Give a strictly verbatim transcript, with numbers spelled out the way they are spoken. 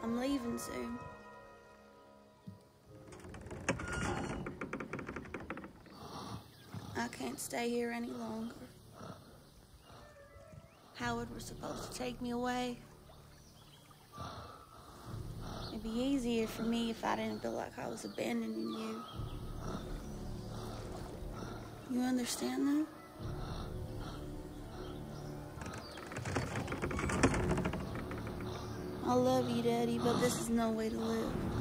I'm leaving soon. I can't stay here any longer. Howard was supposed to take me away. It'd be easier for me if I didn't feel like I was abandoning you. You understand that? I love you, Daddy, but this is no way to live.